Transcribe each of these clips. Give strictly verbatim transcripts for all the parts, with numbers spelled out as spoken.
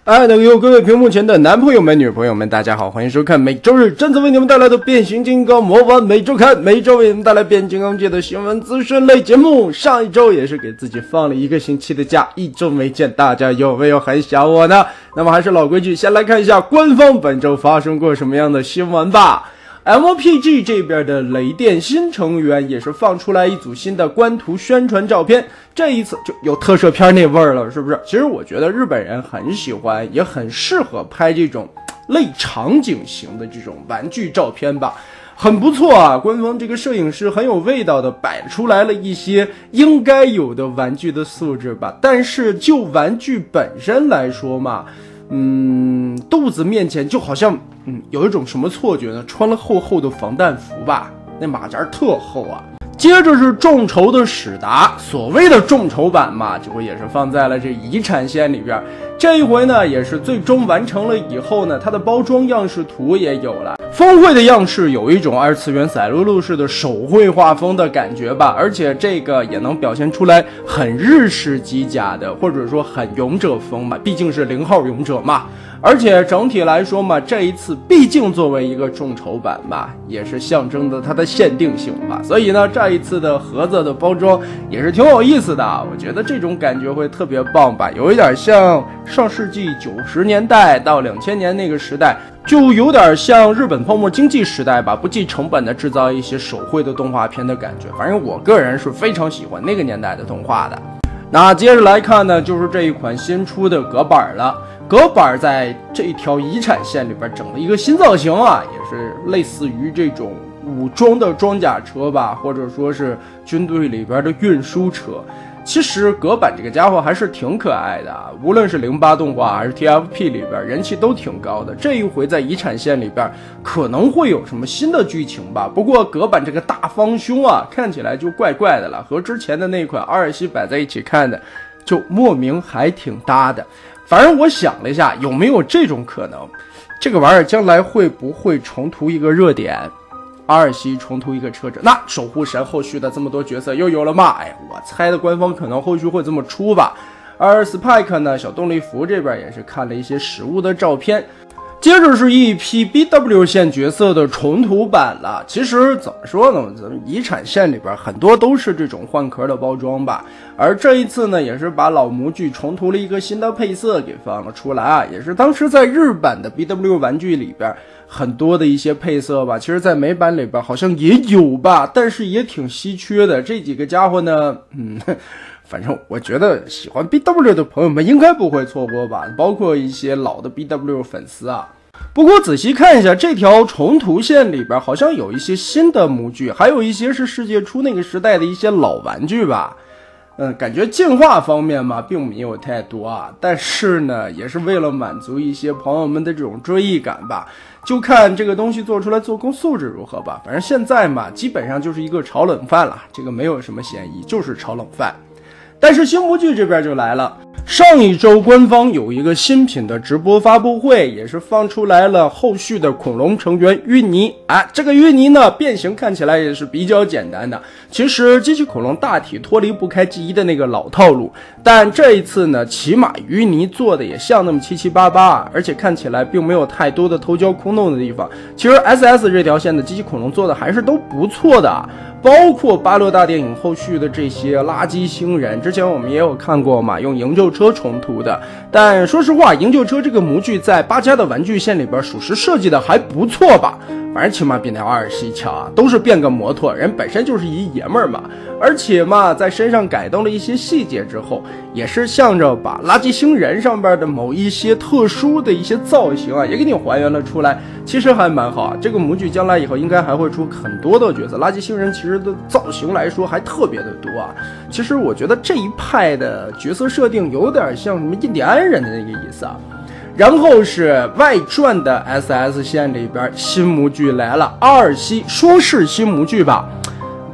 爱的有各位屏幕前的男朋友们、女朋友们，大家好，欢迎收看每周日真子为你们带来的变形金刚魔法每周看，每周为你们带来变形金刚界的新闻资讯类节目。上一周也是给自己放了一个星期的假，一周没见，大家有没有很想我呢？那么还是老规矩，先来看一下官方本周发生过什么样的新闻吧。M P G 这边的雷电新成员也是放出来一组新的官图宣传照片，这一次就有特摄片那味儿了，是不是？其实我觉得日本人很喜欢，也很适合拍这种类场景型的这种玩具照片吧，很不错啊。官方这个摄影师很有味道的摆出来了一些应该有的玩具的素质吧，但是就玩具本身来说嘛，嗯，肚子面前就好像嗯有一种什么错觉呢？穿了厚厚的防弹服吧，那马甲特厚啊。接着是众筹的史达，所谓的众筹版嘛，结果也是放在了这遗产线里边。这一回呢，也是最终完成了以后呢，它的包装样式图也有了。峰会的样式有一种二次元赛璐璐式的手绘画风的感觉吧，而且这个也能表现出来很日式机甲的，或者说很勇者风嘛，毕竟是零号勇者嘛。而且整体来说嘛，这一次毕竟作为一个众筹版嘛，也是象征着它的限定性吧，所以呢，这一次的盒子的包装也是挺有意思的，我觉得这种感觉会特别棒吧，有一点像上世纪九十年代到两千年那个时代，就有点像日本泡沫经济时代吧，不计成本的制造一些手绘的动画片的感觉，反正我个人是非常喜欢那个年代的动画的。那接着来看呢，就是这一款新出的隔板了。隔板在这条遗产线里边整了一个新造型啊，也是类似于这种武装的装甲车吧，或者说是军队里边的运输车。其实隔板这个家伙还是挺可爱的啊，无论是零八动画还是 T F P 里边人气都挺高的。这一回在遗产线里边可能会有什么新的剧情吧，不过隔板这个大方胸啊看起来就怪怪的了，和之前的那款阿尔西摆在一起看的就莫名还挺搭的。反正我想了一下，有没有这种可能，这个玩意儿将来会不会重涂一个热点，阿尔西重涂一个车者，那守护神后续的这么多角色又有了吗？哎，我猜的官方可能后续会这么出吧。而 Spike 呢，小动力服这边也是看了一些实物的照片。接着是一批 B W 线角色的重涂版了。其实怎么说呢，咱们遗产线里边很多都是这种换壳的包装吧，而这一次呢，也是把老模具重涂了一个新的配色给放了出来啊，也是当时在日版的 B W 玩具里边很多的一些配色吧，其实在美版里边好像也有吧，但是也挺稀缺的。这几个家伙呢，嗯。反正我觉得喜欢 B W 的朋友们应该不会错过吧，包括一些老的 B W 粉丝啊。不过仔细看一下这条重涂线里边好像有一些新的模具，还有一些是世界初那个时代的一些老玩具吧。嗯，感觉进化方面嘛并没有太多啊，但是呢也是为了满足一些朋友们的这种追忆感吧，就看这个东西做出来做工素质如何吧。反正现在嘛基本上就是一个炒冷饭了，这个没有什么嫌疑，就是炒冷饭。但是新模具这边就来了，上一周官方有一个新品的直播发布会，也是放出来了后续的恐龙成员淤泥啊。这个淤泥呢变形看起来也是比较简单的，其实机器恐龙大体脱离不开记忆的那个老套路，但这一次呢起码淤泥做的也像那么七七八八，而且看起来并没有太多的偷胶空洞的地方。其实 S S 这条线的机器恐龙做的还是都不错的，包括巴洛大电影后续的这些垃圾星人，之前我们也有看过嘛，用营救车重涂的。但说实话，营救车这个模具在八加的玩具线里边属实设计的还不错吧，反正起码比那阿尔西强啊，都是变个摩托，人本身就是一爷们儿嘛，而且嘛在身上改动了一些细节之后，也是向着把垃圾星人上边的某一些特殊的一些造型啊也给你还原了出来，其实还蛮好啊。这个模具将来以后应该还会出很多的角色，垃圾星人其实的造型来说还特别的多啊。其实我觉得这一派的角色设定有点像什么印第安人的那个意思啊。然后是外传的 S S 线里边新模具来了，阿尔西说是新模具吧，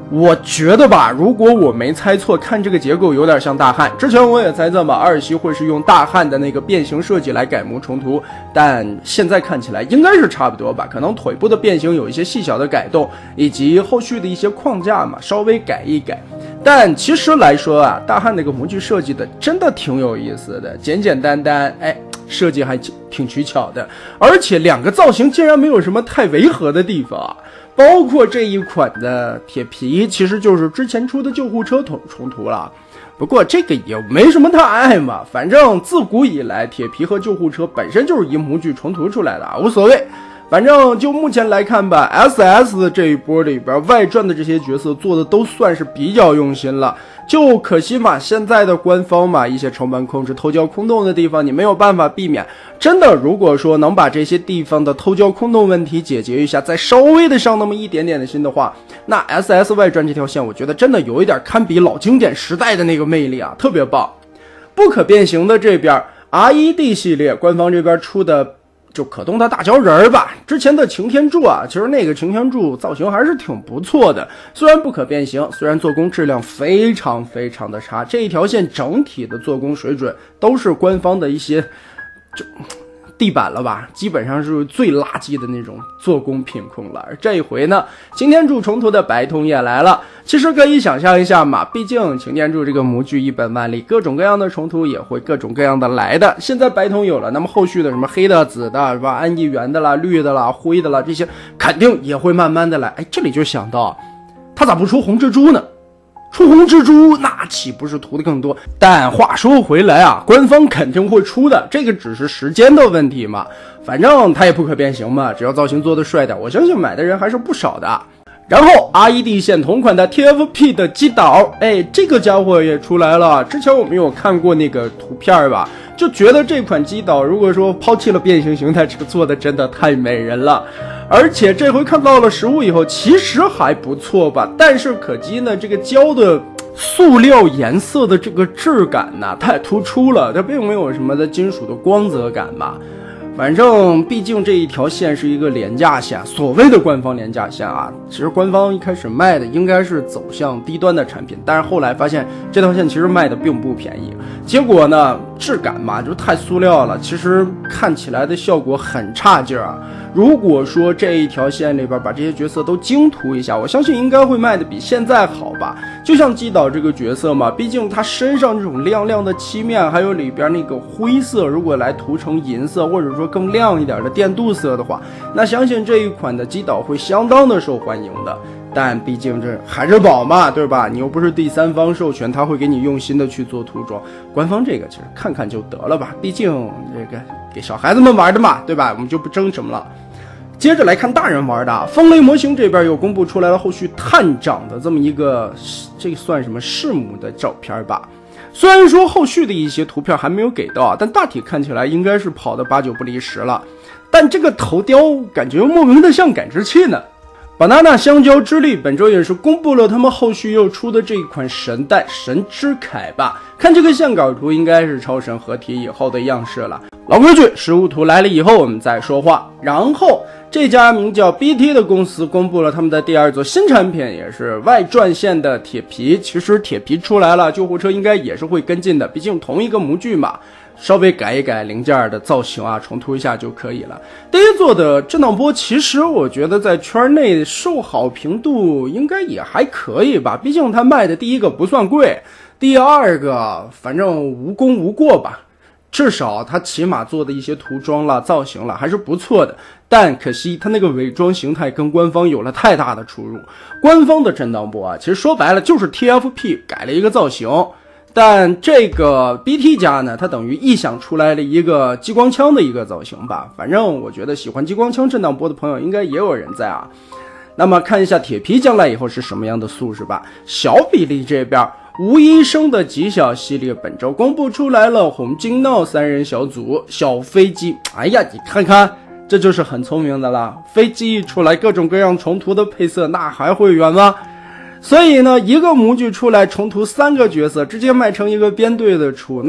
我觉得吧，如果我没猜错，看这个结构有点像大汉。之前我也猜测嘛，阿尔西会是用大汉的那个变形设计来改模重涂，但现在看起来应该是差不多吧。可能腿部的变形有一些细小的改动，以及后续的一些框架嘛，稍微改一改。但其实来说啊，大汉那个模具设计的真的挺有意思的，简简单单，哎，设计还挺取巧的，而且两个造型竟然没有什么太违和的地方啊。包括这一款的铁皮，其实就是之前出的救护车重涂了。不过这个也没什么太爱嘛，反正自古以来，铁皮和救护车本身就是以模具重涂出来的，无所谓。反正就目前来看吧 ，S S 这一波里边外传的这些角色做的都算是比较用心了。就可惜嘛，现在的官方嘛，一些成本控制、偷焦空洞的地方，你没有办法避免。真的，如果说能把这些地方的偷焦空洞问题解决一下，再稍微的上那么一点点的心的话，那 S S 外传这条线，我觉得真的有一点堪比老经典时代的那个魅力啊，特别棒。不可变形的这边 R E D 系列，官方这边出的。就可动的大胶人儿吧，之前的擎天柱啊，其实那个擎天柱造型还是挺不错的，虽然不可变形，虽然做工质量非常非常的差，这一条线整体的做工水准都是官方的一些就地板了吧，基本上是最垃圾的那种做工品控了。而这一回呢，擎天柱重涂的白铜也来了。其实可以想象一下嘛，毕竟擎天柱这个模具一本万利，各种各样的重涂也会各种各样的来的。现在白铜有了，那么后续的什么黑的、紫的，是吧？安逸圆的啦、绿的啦、灰的啦，这些肯定也会慢慢的来。哎，这里就想到，他咋不出红蜘蛛呢？出红蜘蛛那岂不是涂的更多？但话说回来啊，官方肯定会出的，这个只是时间的问题嘛。反正它也不可变形嘛，只要造型做的帅点，我相信买的人还是不少的。然后 R E D 线同款的 T F P 的击倒，哎，这个家伙也出来了。之前我们有看过那个图片吧，就觉得这款击倒如果说抛弃了变形形态，这个做的真的太美人了。而且这回看到了实物以后，其实还不错吧，但是可惜呢，这个胶的塑料颜色的这个质感呢太突出了，它并没有什么的金属的光泽感吧。反正毕竟这一条线是一个廉价线，所谓的官方廉价线啊，其实官方一开始卖的应该是走向低端的产品，但是后来发现这条线其实卖的并不便宜，结果呢质感嘛就太塑料了，其实看起来的效果很差劲啊。如果说这一条线里边把这些角色都精涂一下，我相信应该会卖的比现在好吧。就像击倒这个角色嘛，毕竟他身上这种亮亮的漆面，还有里边那个灰色，如果来涂成银色或者说更亮一点的电镀色的话，那相信这一款的击倒会相当的受欢迎的。但毕竟这还是宝嘛，对吧？你又不是第三方授权，他会给你用心的去做涂装。官方这个其实看看就得了吧，毕竟这个给小孩子们玩的嘛，对吧？我们就不争什么了。接着来看大人玩的，风雷模型这边又公布出来了后续探长的这么一个，这算什么弑母的照片吧？虽然说后续的一些图片还没有给到，但大体看起来应该是跑的八九不离十了。但这个头雕感觉莫名的像感知器呢。banana 香蕉之力本周也是公布了他们后续又出的这一款神弹神之铠吧，看这个线稿图应该是超神合体以后的样式了。老规矩，实物图来了以后我们再说话。然后这家名叫 B T 的公司公布了他们的第二座新产品，也是外传线的铁皮。其实铁皮出来了，救护车应该也是会跟进的，毕竟同一个模具嘛，稍微改一改零件的造型啊，重涂一下就可以了。第一座的震荡波，其实我觉得在圈内受好评度应该也还可以吧，毕竟它卖的第一个不算贵，第二个反正无功无过吧。至少它起码做的一些涂装了、造型了还是不错的，但可惜它那个伪装形态跟官方有了太大的出入。官方的震荡波啊，其实说白了就是 T F P 改了一个造型，但这个 B T 家呢，它等于臆想出来了一个激光枪的一个造型吧。反正我觉得喜欢激光枪震荡波的朋友应该也有人在啊。那么看一下铁皮将来以后是什么样的素质吧。小比例这边吴医生的极小系列本周公布出来了，红金闹三人小组小飞机，哎呀，你看看，这就是很聪明的啦。飞机一出来，各种各样重涂的配色，那还会远吗？所以呢，一个模具出来重涂三个角色，直接卖成一个编队的出，那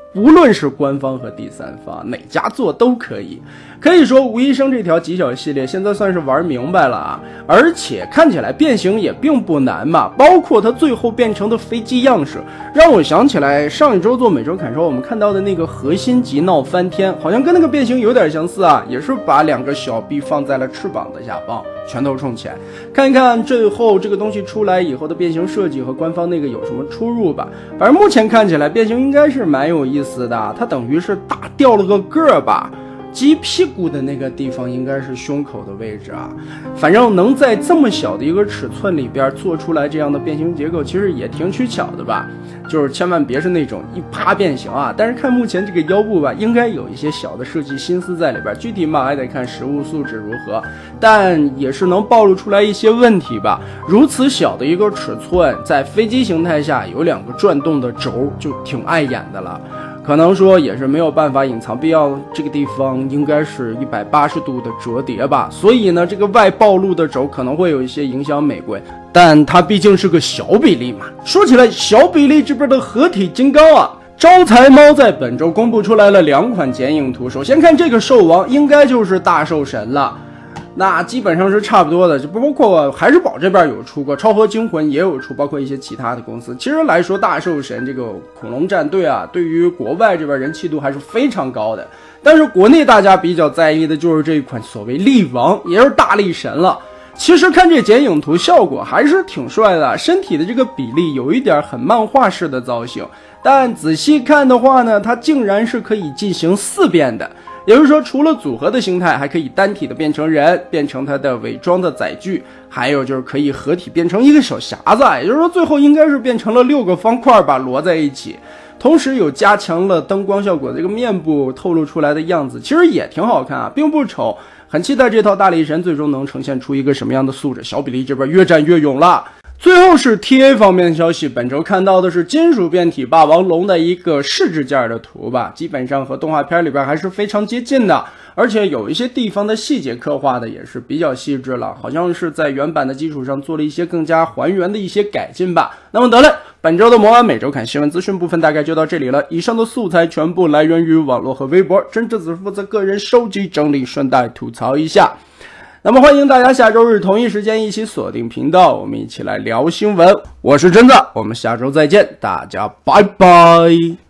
无论是官方和第三方，哪家做都可以。可以说吴医生这条极小系列现在算是玩明白了啊，而且看起来变形也并不难嘛，包括它最后变成的飞机样式，让我想起来上一周做每周砍烧我们看到的那个核心级闹翻天，好像跟那个变形有点相似啊，也是把两个小臂放在了翅膀的下方，拳头冲前，看一看最后这个东西出来以后的变形设计和官方那个有什么出入吧。反正目前看起来变形应该是蛮有意思的，它等于是大掉了个个儿吧，鸡屁股的那个地方应该是胸口的位置啊，反正能在这么小的一个尺寸里边做出来这样的变形结构，其实也挺取巧的吧。就是千万别是那种一啪变形啊，但是看目前这个腰部吧，应该有一些小的设计心思在里边，具体嘛还得看实物素质如何，但也是能暴露出来一些问题吧。如此小的一个尺寸，在飞机形态下有两个转动的轴，就挺碍眼的了。可能说也是没有办法隐藏必要，这个地方应该是一百八十度的折叠吧，所以呢这个外暴露的轴可能会有一些影响美观，但它毕竟是个小比例嘛。说起来小比例这边的合体金刚啊，招财猫在本周公布出来了两款剪影图，首先看这个兽王应该就是大兽神了，那基本上是差不多的，就包括海之宝这边有出过，超合惊魂也有出，包括一些其他的公司。其实来说大兽神这个恐龙战队啊，对于国外这边人气度还是非常高的，但是国内大家比较在意的就是这一款所谓力王，也就是大力神了。其实看这剪影图效果还是挺帅的，身体的这个比例有一点很漫画式的造型，但仔细看的话呢，它竟然是可以进行四变的，也就是说除了组合的形态，还可以单体的变成人，变成它的伪装的载具，还有就是可以合体变成一个小匣子，也就是说最后应该是变成了六个方块吧，摞在一起，同时有加强了灯光效果，这个面部透露出来的样子其实也挺好看啊，并不丑，很期待这套大力神最终能呈现出一个什么样的素质。小比例这边越战越勇了。最后是 T A 方面的消息，本周看到的是金属变体霸王龙的一个试制件的图吧，基本上和动画片里边还是非常接近的，而且有一些地方的细节刻画的也是比较细致了，好像是在原版的基础上做了一些更加还原的一些改进吧。那么得嘞，本周的魔丸每周看新闻资讯部分大概就到这里了，以上的素材全部来源于网络和微博，真正只负责个人收集整理，顺带吐槽一下。那么欢迎大家下周日同一时间一起锁定频道，我们一起来聊新闻。我是真的，我们下周再见，大家拜拜。